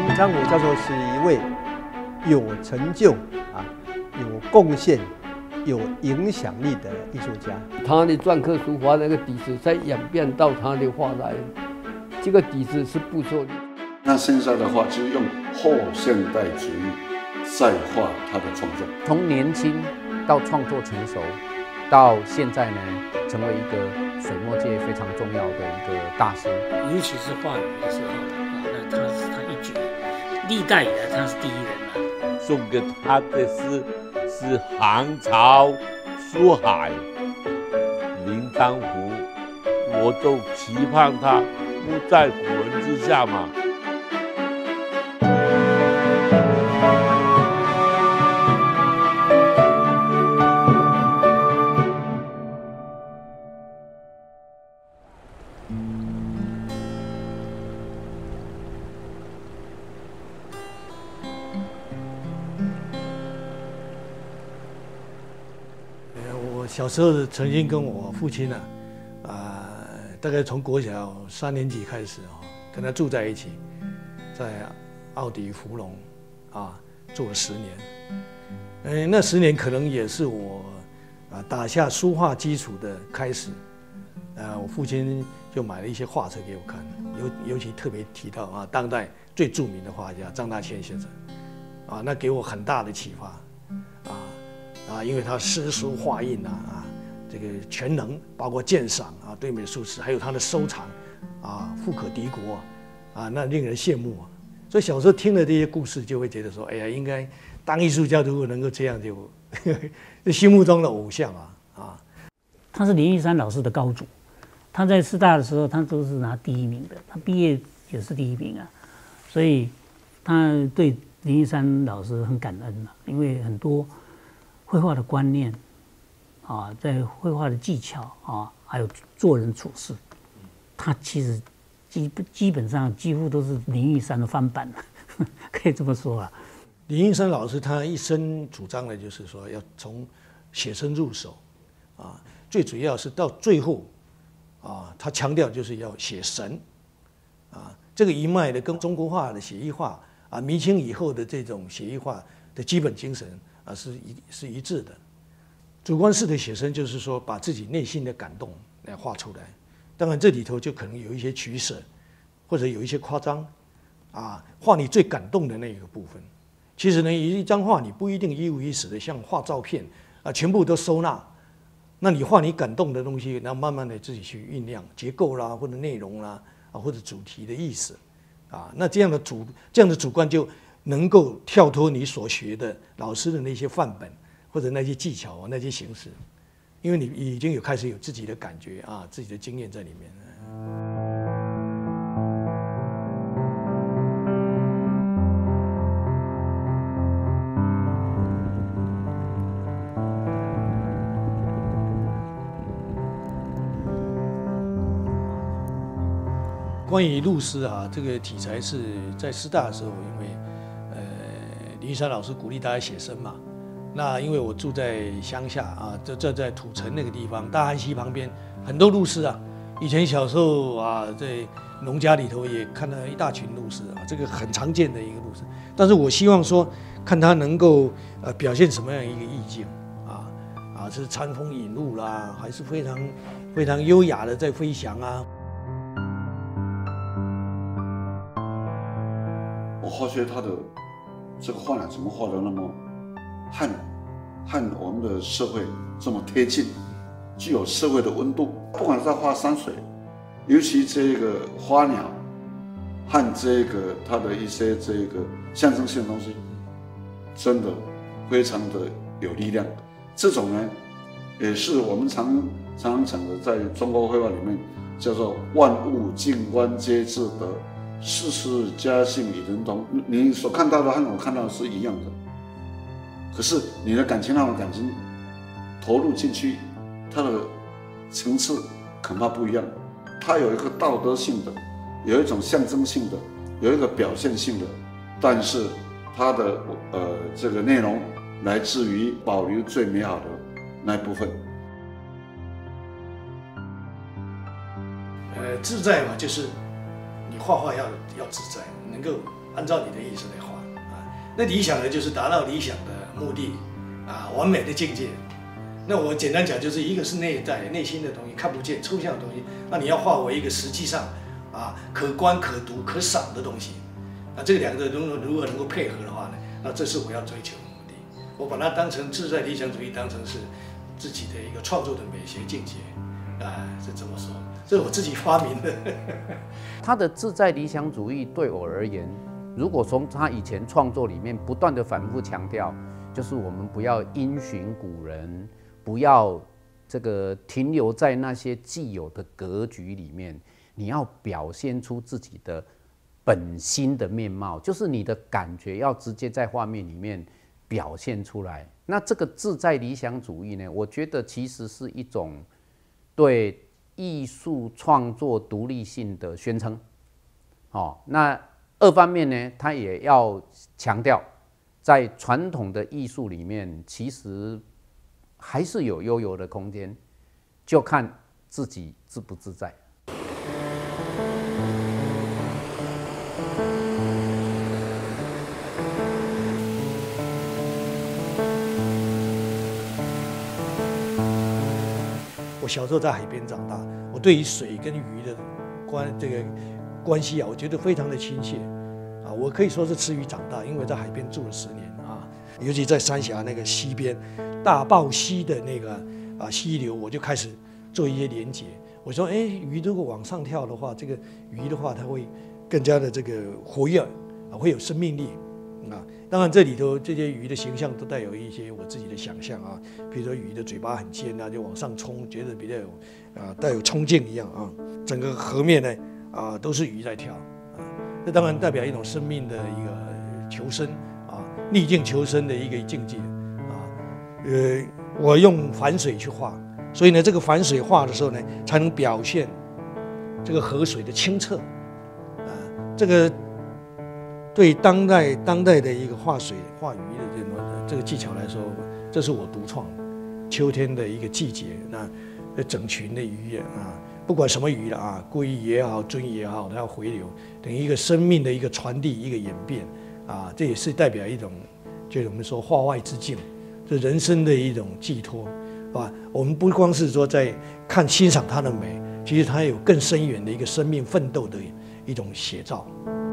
将我叫做是一位有成就有贡献、有影响力的艺术家。 他的篆刻书法那个底子，再演变到他的画来，这个底子是不错的。 那现在的话，就用后现代主义再画他的创作， 从年轻到创作成熟，到现在呢，成为一个水墨界非常重要的一个大师。 尤其是画语的时候那他一绝，历代以来他是第一人送给他的是杭潮书海林章湖，我就期盼他不在古人之下嘛。 我小时候曾经跟我父亲大概从国小3年级开始跟他住在一起，在奥迪福隆住了10年。那10年可能也是我打下书画基础的开始。我父亲就买了一些画册给我看，尤其特别提到当代最著名的画家张大千先生，那给我很大的启发，因为他诗书画印这个全能，包括鉴赏对美术史，还有他的收藏富可敌国那令人羡慕所以小时候听了这些故事，就会觉得说，哎呀，应该当艺术家如果能够这样就心目中的偶像他是林玉山老师的高祖，他在师大的时候，他都是拿第1名的，他毕业也是第1名所以他对林玉山老师很感恩因为很多绘画的观念在绘画的技巧还有做人处事，他其实基本上几乎都是林玉山的翻版可以这么说林玉山老师他一生主张的就是说，要从写生入手最主要是到最后他强调就是要写神这个一脉的跟中国画的写意画明清以后的这种写意画的基本精神是一致的。主观式的写生就是说，把自己内心的感动来画出来。当然这里头就可能有一些取舍，或者有一些夸张画你最感动的那个部分。其实呢，一张画你不一定一五一十的像画照片全部都收纳。那你画你感动的东西，然后慢慢的自己去酝酿结构啦，或者内容啦或者主题的意思那这样的主观就能够跳脱你所学的老师的那些范本或者那些技巧那些形式，因为你已经开始有自己的感觉自己的经验在里面。关于陆诗这个题材是在师大的时候，因为林玉山老师鼓励大家写生嘛。那因为我住在乡下这在土城那个地方，大汉溪旁边很多陆诗以前小时候在农家里头也看到一大群陆诗这个很常见的一个陆诗。但是我希望说，看他能够表现什么样一个意境是餐风饮露啦，还是非常非常优雅的在飞翔我发觉他的这个画怎么画的那么和我们的社会这么贴近，具有社会的温度。不管是在画山水，尤其这个花鸟和这个它的一些这个象征性的东西，真的非常的有力量。这种呢，也是我们常常讲的，在中国绘画里面叫做万物静观皆自得，世事佳兴与人同。你所看到的和我看到的是一样的，可是你的感情和我的感情投入进去，它的层次恐怕不一样。它有一个道德性的，有一种象征性的，有一个表现性的，但是它的这个内容来自于保留最美好的那一部分。 自在嘛，就是你画画要自在，能够按照你的意思来画啊。那理想呢，就是达到理想的目的啊，完美的境界。那我简单讲，就是一个是内在内心的东西，看不见抽象的东西，那你要化为一个实际上啊可观、可读、可赏的东西。那这两个如果能够配合的话呢，那这是我要追求的目的。我把它当成自在理想主义，当成是自己的一个创作的美学境界啊，是这么说。这是我自己发明的。 他的自在理想主义对我而言，如果从他以前创作里面不断的反复强调，就是我们不要因循古人，不要这个停留在那些既有的格局里面，你要表现出自己的本心的面貌，就是你的感觉要直接在画面里面表现出来。那这个自在理想主义呢，我觉得其实是一种对艺术创作独立性的宣称。那二方面呢，他也要强调，在传统的艺术里面，其实还是有悠游的空间，就看自己自不自在。 我小时候在海边长大，我对于水跟鱼的关系啊，我觉得非常的亲切啊。我可以说是吃鱼长大，因为在海边住了10年啊，尤其在三峡那个溪边，大豹溪的那个溪流，我就开始做一些连结。我说，鱼如果往上跳的话，这个鱼的话，它会更加的这个活跃啊，会有生命力啊。当然，这里头这些鱼的形象都带有一些我自己的想象啊，比如说鱼的嘴巴很尖啊，就往上冲，觉得比较有带有冲劲一样啊。整个河面呢都是鱼在跳啊，这当然代表一种生命的一个求生啊，逆境求生的一个境界啊。我用反水去画，所以呢，这个反水画的时候呢，才能表现这个河水的清澈啊。这个对当代的一个画水画鱼的这个技巧来说，这是我独创的。秋天的一个季节，那整群的鱼啊，不管什么鱼了啊，鲑鱼也好，鳟鱼也好，它要回流，等于一个生命的一个传递，一个演变啊，这也是代表一种，就是我们说化外之境，这人生的一种寄托，啊，我们不光是说在欣赏它的美，其实它有更深远的一个生命奋斗的一种写照。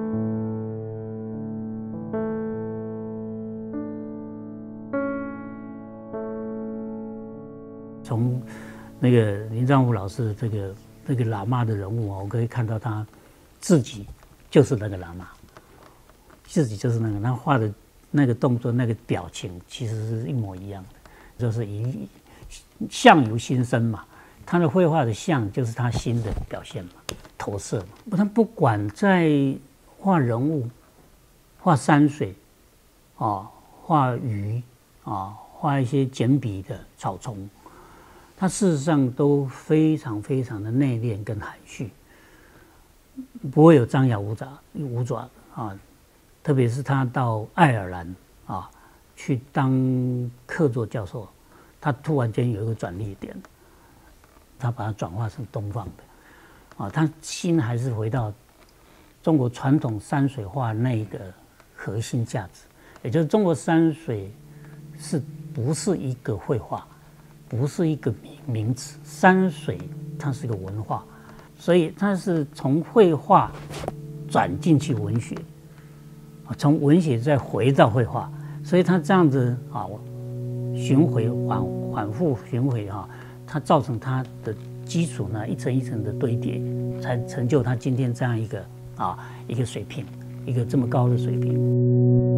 从那个林章武老师这个喇嘛的人物啊，我可以看到他自己就是那个喇嘛，自己就是那个，他画的那个动作、那个表情，其实是一模一样的，就是相由心生嘛。他的绘画的相就是他心的表现嘛，投射嘛。他不管在画人物、画山水啊、画鱼啊、画一些简笔的草丛。他事实上都非常非常的内敛跟含蓄，不会有张牙舞爪啊。特别是他到爱尔兰啊去当客座教授，他突然间有一个转捩点，他把它转化成东方的啊，他心还是回到中国传统山水画那个核心价值，也就是中国山水不是一个绘画。不是一个名词，山水它是一个文化，所以它是从绘画转进去文学，从文学再回到绘画，所以它这样子啊，巡回反复巡回啊，它造成它的基础呢一层一层的堆叠，才成就它今天这样一个水平，一个这么高的水平。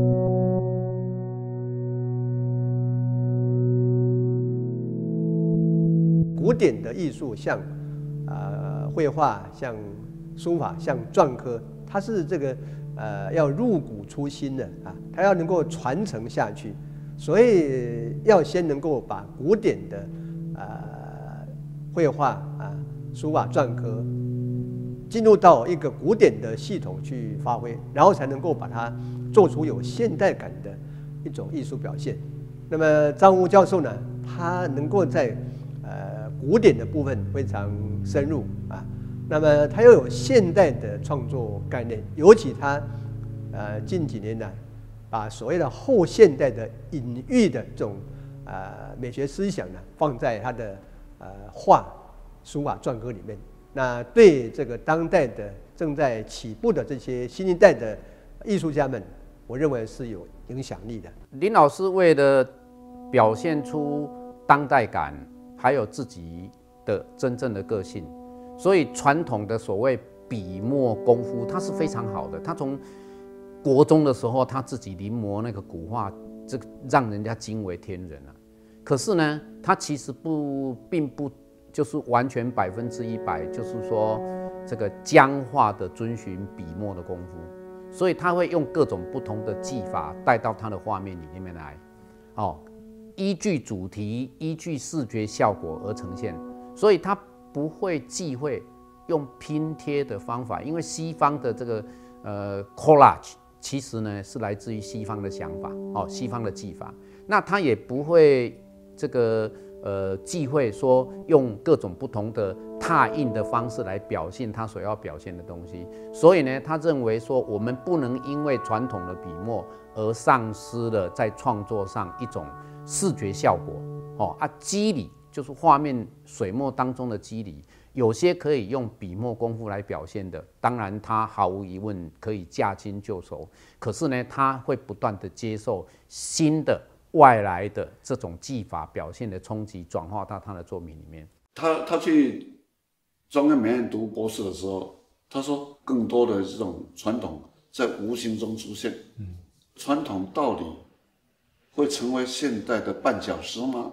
古典的艺术像绘画、像书法、像篆刻，它是这个要入骨出心的啊，它要能够传承下去，所以要先能够把古典的绘画书法、篆刻进入到一个古典的系统去发挥，然后才能够把它做出有现代感的一种艺术表现。那么张武教授呢，他能够在古典的部分非常深入啊，那么他又有现代的创作概念，尤其他近几年来，把所谓的后现代的隐喻的这种美学思想呢，放在他的画、书法、篆刻里面。那对这个当代的正在起步的这些新一代的艺术家们，我认为是有影响力的。 林老师为了表现出当代感，还有自己的真正的个性，所以传统的所谓笔墨功夫，他是非常好的。他从国中的时候，他自己临摹那个古画，这个让人家惊为天人啊。可是呢，他其实并不就是完全100%，就是说这个僵化的遵循笔墨的功夫，所以他会用各种不同的技法带到他的画面里面来，依据主题、依据视觉效果而呈现，所以他不会忌讳用拼贴的方法，因为西方的这个collage 其实呢是来自于西方的想法，西方的技法，那他也不会这个忌讳说用各种不同的拓印的方式来表现他所要表现的东西，所以呢，他认为说我们不能因为传统的笔墨而丧失了在创作上一种视觉效果，肌理就是画面水墨当中的肌理，有些可以用笔墨功夫来表现的，当然他毫无疑问可以驾轻就熟，可是呢，他会不断的接受新的外来的这种技法表现的冲击，转化到他的作品里面。 他去中央美院读博士的时候，他说更多的这种传统在无形中出现。传统道理会成为现代的绊脚石吗？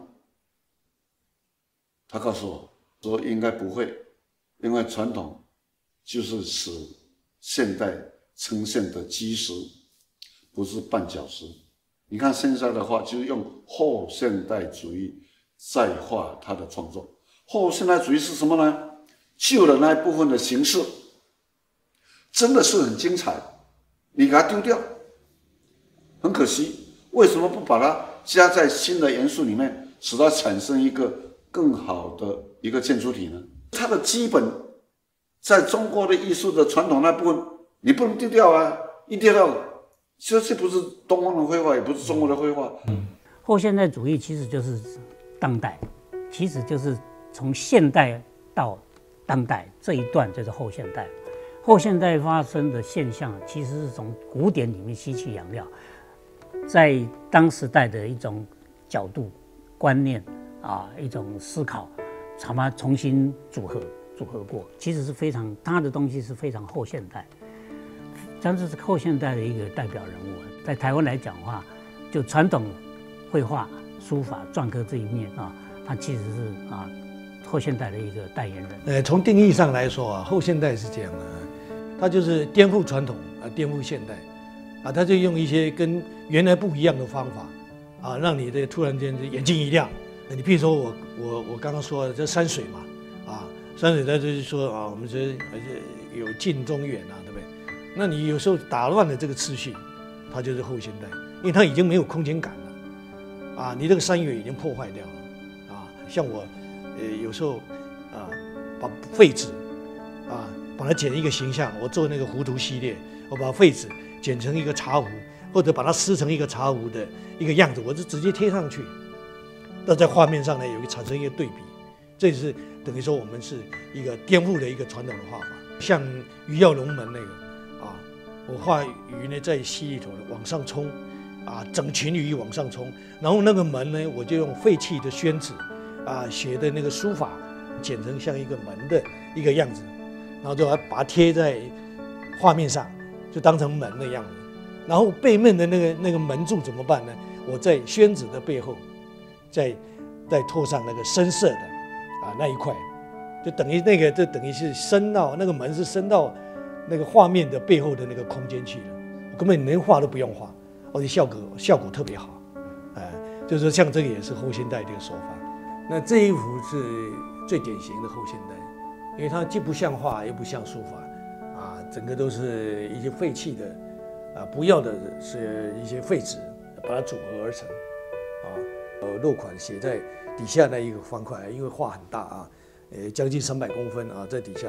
他告诉我说应该不会，因为传统就是使现代呈现的基石，不是绊脚石。你看现在的话，就是用后现代主义再画他的创作。后现代主义是什么呢？旧的那一部分的形式真的是很精彩，你给它丢掉，很可惜。为什么不把它加在新的元素里面，使它产生一个更好的一个建筑体呢？它的基本在中国的艺术的传统那部分，你不能丢掉啊！一丢掉，这不是东方的绘画，也不是中国的绘画。 后现代主义其实就是当代，其实就是从现代到当代这一段就是后现代。后现代发生的现象，其实是从古典里面吸取养料，在当时代的一种角度、观念一种思考，把它重新组合过，其实是非常，他的东西是非常后现代。这是后现代的一个代表人物，在台湾来讲的话，就传统绘画、书法、篆刻这一面它其实是后现代的一个代言人。 从定义上来说后现代是这样的，它就是颠覆传统颠覆现代它就用一些跟原来不一样的方法让你的突然间眼睛一亮。你譬如说我刚刚说的这山水嘛山水它就是说我们这有近中远对不对？那你有时候打乱了这个次序，它就是后现代，因为它已经没有空间感了你这个山岳已经破坏掉了像我有时候把废纸把它剪一个形象，我做那个糊涂系列，我把废纸剪成一个茶壶，或者把它撕成一个茶壶的一个样子，我就直接贴上去，那在画面上呢产生一个对比，这是等于说我们是一个颠覆的一个传统的画法。像鱼跃龙门那个我画鱼呢在溪里头往上冲整群鱼往上冲，然后那个门呢我就用废弃的宣纸写的那个书法剪成像一个门的一个样子，然后就把它贴在画面上，就当成门的样子。然后背面的那个门柱怎么办呢？我在宣纸的背后再拖上那个深色的那一块，就等于那个就等于是伸到那个门是伸到那个画面的背后的那个空间去了，我根本连画都不用画，而且效果特别好。就是说像这个也是后现代这个手法。那这一幅是最典型的后现代，因为它既不像画又不像书法整个都是一些废弃的不要的是一些废纸，把它组合而成落款写在底下那一个方块，因为画很大将近300公分在底下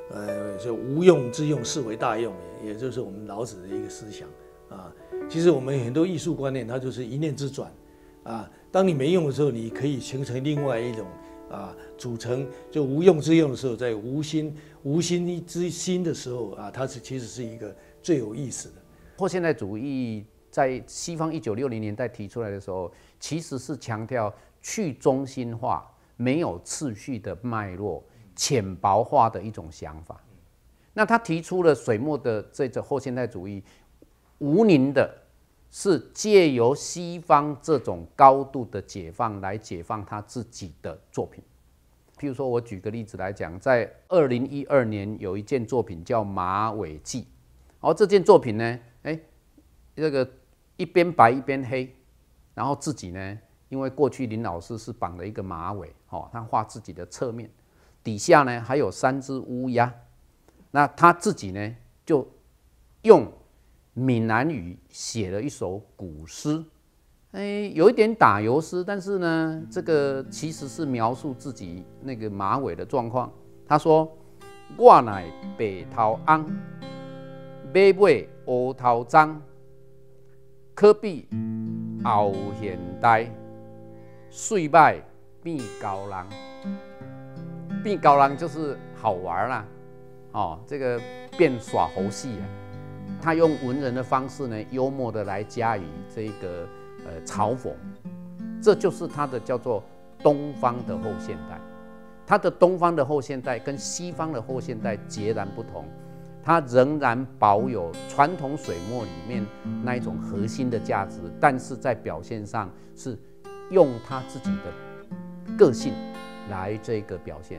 就无用之用视为大用，也就是我们老子的一个思想啊。其实我们很多艺术观念，它就是一念之转啊。当你没用的时候，你可以形成另外一种啊，组成就无用之用的时候，在无心之心的时候啊，它其实是一个最有意思的。 后现代主义在西方1960年代提出来的时候，其实是强调去中心化、没有次序的脉络、浅薄化的一种想法。那他提出了水墨的这种后现代主义，吴宁的是借由西方这种高度的解放来解放他自己的作品。譬如说，我举个例子来讲，在2012年有一件作品叫《马尾记》，然后这件作品呢，这个一边白一边黑，然后自己呢，因为过去林老师是绑了一个马尾，他画自己的侧面，底下呢还有3只乌鸦，那他自己呢就用闽南语写了一首古诗，有一点打油诗，但是呢，这个其实是描述自己那个马尾的状况。他说：“我乃白头翁，马尾乌头鬃，可比后现代，水歹变高人。变高人就是好玩啦，这个变耍猴戏啊。”他用文人的方式呢，幽默的来加以这个嘲讽，这就是他的叫做东方的后现代。他的东方的后现代跟西方的后现代截然不同，他仍然保有传统水墨里面那一种核心的价值，但是在表现上是用他自己的个性来这个表现。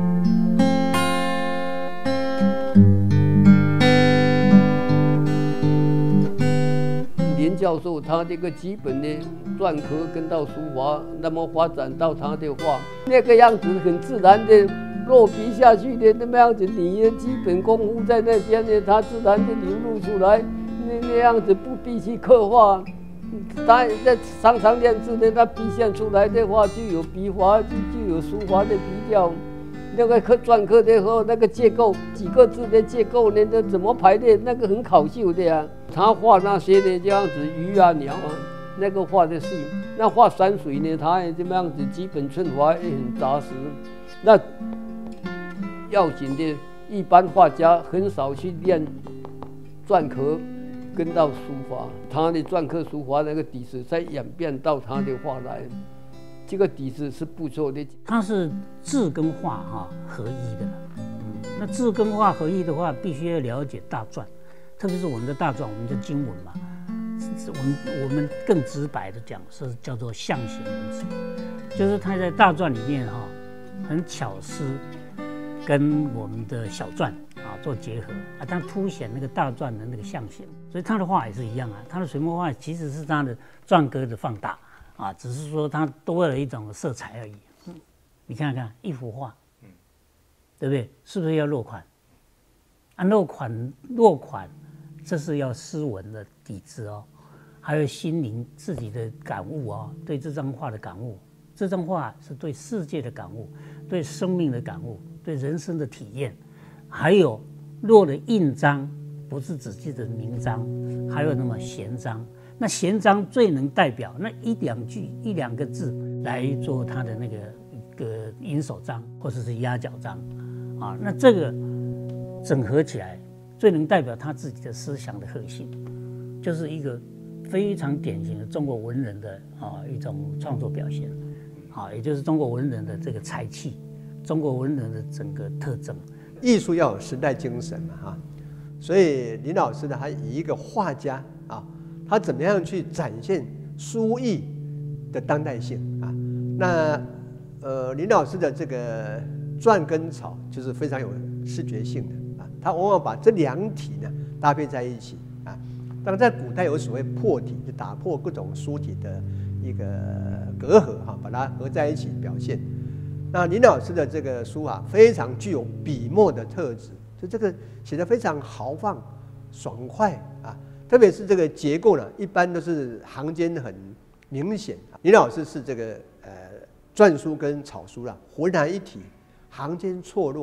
林教授他这个基本的篆刻跟到书法，那么发展到他的画，那个样子很自然的落笔下去的那么样子，你的基本功夫在那边呢，它自然的流露出来，那样子不必去刻画。当然在常常练字呢，它笔现出来的话就有笔法，就有书法的笔调。那个篆刻的时候，那个结构几个字的结构呢，那怎么排列，那个很考究的呀。他画那些的这样子鱼啊鸟啊，那个画的细。那画山水呢，他也这么样子，基本皴法也很扎实。那要紧的，一般画家很少去练篆刻跟到书法，他的篆刻书法那个底子再演变到他的画来。这个底子是不错的， 它是字跟画合一的。那字跟画合一的话，必须要了解大篆，特别是我们的大篆，我们的经文嘛，我们更直白的讲是叫做象形文字，就是它在大篆里面很巧思跟我们的小篆做结合它凸显那个大篆的那个象形，所以它的画也是一样它的水墨画其实是它的篆歌的放大。只是说它多了一种色彩而已。你看看一幅画，对不对？是不是要落款？落款，这是要诗文的底子还有心灵自己的感悟对这张画的感悟。这张画是对世界的感悟，对生命的感悟，对人生的体验，还有落的印章，不是只记得名章，还有那么闲章。那闲章最能代表那一两个字来做它的那个引手章或者是压脚章那这个整合起来最能代表他自己的思想的核心，就是一个非常典型的中国文人的一种创作表现也就是中国文人的这个才气，中国文人的整个特征。 艺术要有时代精神嘛所以林老师呢，他以一个画家他怎么样去展现书艺的当代性那林老师的这个篆跟草就是非常有视觉性的他往往把这两体呢搭配在一起当然在古代有所谓破体，就打破各种书体的一个隔阂把它合在一起表现。那林老师的这个书法非常具有笔墨的特质，就这个写得非常豪放爽快特别是这个结构呢，一般都是行间很明显。林老师是这个篆书跟草书浑然一体，行间错落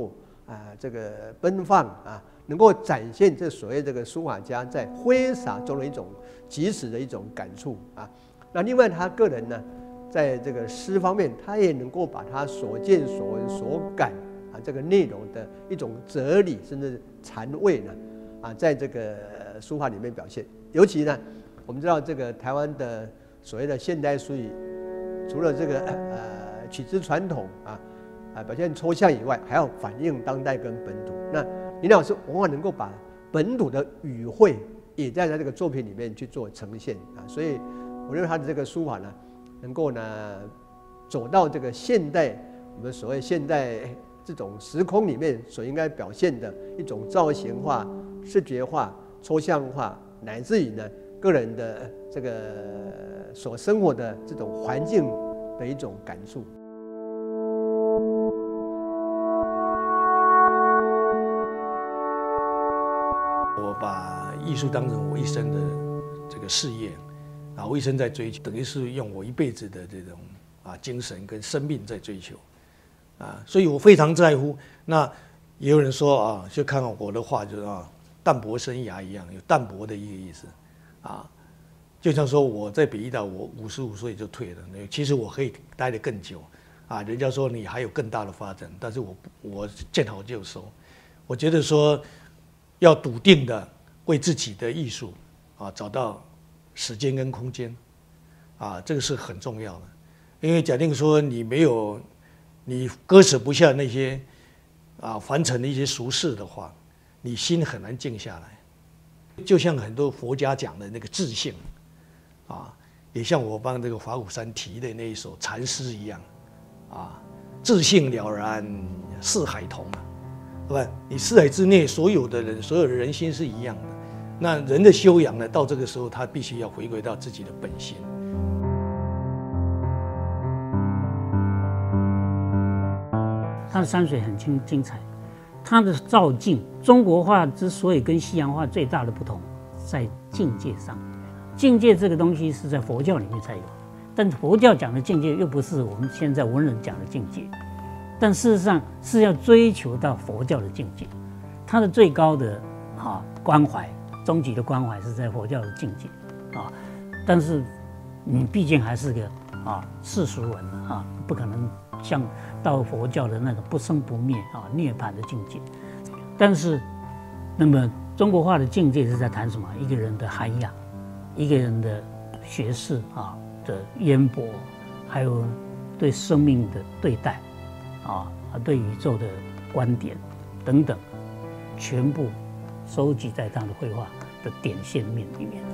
这个奔放啊，能够展现这所谓这个书法家在挥洒中的一种即时的一种感触啊。那另外他个人呢，在这个诗方面，他也能够把他所见所闻所感啊这个内容的一种哲理甚至禅味呢啊，在这个书法里面表现。尤其呢，我们知道这个台湾的所谓的现代书艺，除了这个取之传统表现抽象以外，还要反映当代跟本土。那林老师往往能够把本土的语汇也在他这个作品里面去做呈现啊，所以我认为他的这个书法呢，能够呢走到这个现代，我们所谓现代这种时空里面所应该表现的一种造型化、视觉化、抽象化，乃至于呢个人的这个所生活的这种环境的一种感触。 我把艺术当成我一生的这个事业啊，我一生在追求，等于是用我一辈子的这种精神跟生命在追求啊，所以我非常在乎。那也有人说就看我的画就是淡泊生涯一样，有淡泊的一个意思啊。就像说我在北医大，我55岁就退了，其实我可以待得更久啊。人家说你还有更大的发展，但是我见好就收。我觉得说要笃定的为自己的艺术找到时间跟空间这个是很重要的。因为假定说你割舍不下那些凡尘的一些俗事的话，你心很难静下来。就像很多佛家讲的那个自性也像我帮这个法鼓山题的那一首禅诗一样自性了然四海同对吧？你四海之内所有的人，所有的人心是一样的。那人的修养呢，到这个时候他必须要回归到自己的本心。 他的山水很精彩，他的造境，中国画之所以跟西洋画最大的不同，在境界上。境界这个东西是在佛教里面才有，但佛教讲的境界又不是我们现在文人讲的境界。但事实上是要追求到佛教的境界，它的最高的关怀，终极的关怀是在佛教的境界但是你毕竟还是个世俗人不可能像到佛教的那个不生不灭涅槃的境界。但是，那么中国画的境界是在谈什么？一个人的涵养，一个人的学识的渊博，还有对生命的对待。对宇宙的观点等等，全部收集在他的绘画的点线面里面。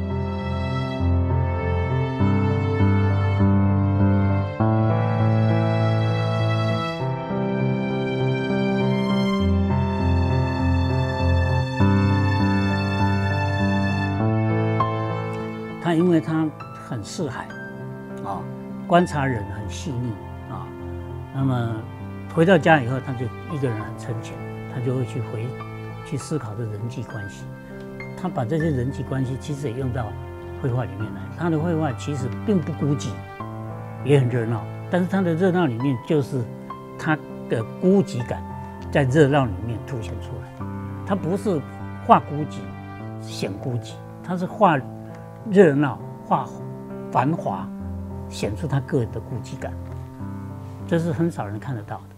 他因为他很识海观察人很细腻那么回到家以后，他就一个人很沉潜，他就会去思考这人际关系。他把这些人际关系其实也用到绘画里面来。他的绘画其实并不孤寂，也很热闹，但是他的热闹里面就是他的孤寂感在热闹里面凸显出来。他不是画孤寂显孤寂，他是画热闹、画繁华，显出他个人的孤寂感。这是很少人看得到的。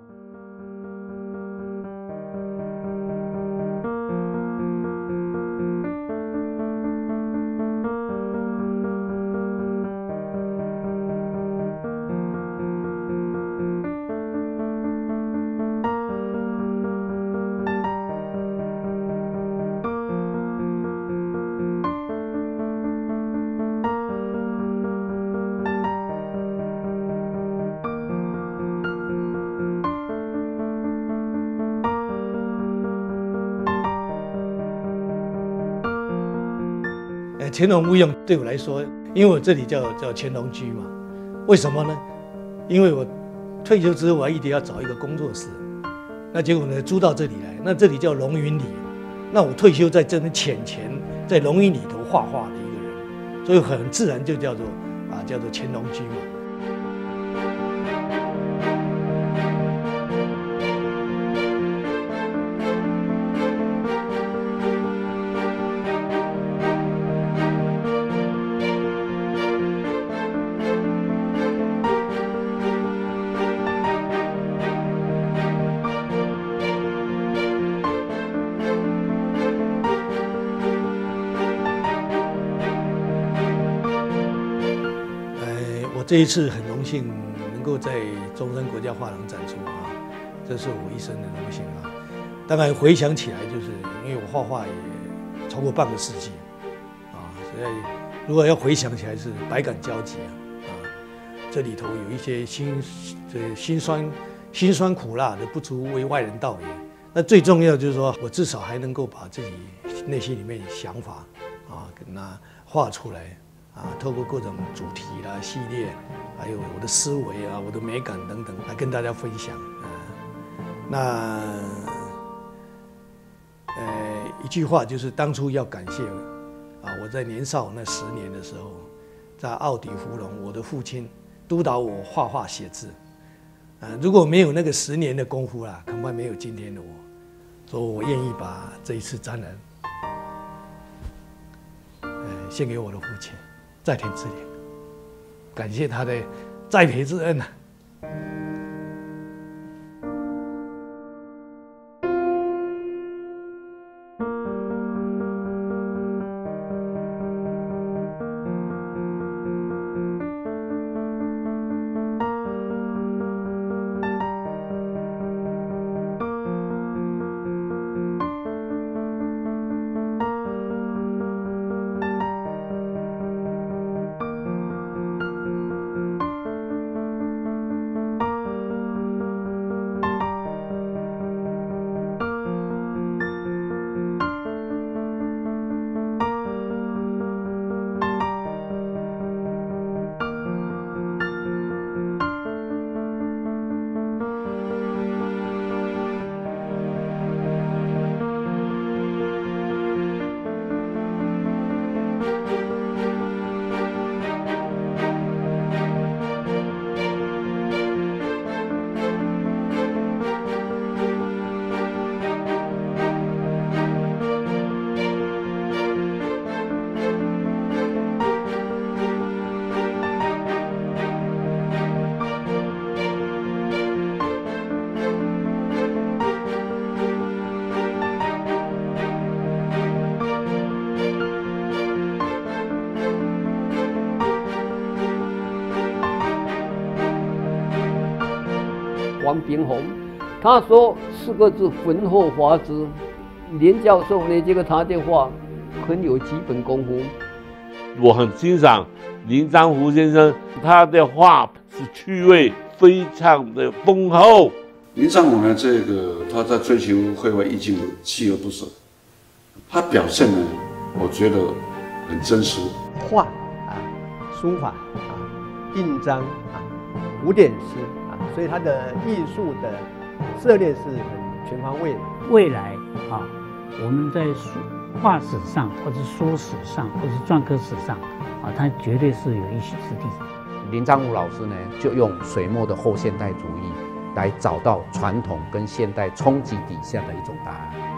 乾隆御用对我来说，因为我这里叫乾隆居嘛，为什么呢？因为我退休之后，我一定要找一个工作室，那结果呢租到这里来，那这里叫龙云里，那我退休在这边潜前在龙云里头画画的一个人，所以很自然就叫做乾隆居嘛。 这一次很荣幸能够在中山国家画廊展出啊，这是我一生的荣幸啊。当然回想起来，就是因为我画画也超过半个世纪啊，所以如果要回想起来是百感交集啊，这里头有一些辛酸苦辣的，不足为外人道也。那最重要就是说我至少还能够把自己内心里面的想法啊，跟它画出来啊，透过各种主题啦、系列，还有我的思维啊、我的美感等等，来跟大家分享啊。那一句话就是当初要感谢啊，我在年少那10年的时候，在奥迪芙蓉，我的父亲督导我画画写字。如果没有那个10年的功夫啦，恐怕没有今天的我。所以我愿意把这一次展览，献给我的父亲，在天之灵，感谢他的栽培之恩啊。 王炳宏，他说4个字浑厚华枝。连教授呢，这个他的画很有基本功夫。 我很欣赏林章湖先生，他的画是趣味非常的丰厚。 林章湖呢，他在追求绘画意境的锲而不舍，他表现呢，我觉得很真实。 画啊，书法啊，印章啊，古典诗啊，所以他的艺术的涉猎是很全方位的。 未来啊，我们在画史上，或者书史上，或者篆刻史上啊，他绝对是有一席之地。 林章湖老师呢，就用水墨的后现代主义来找到传统跟现代冲击底下的一种答案。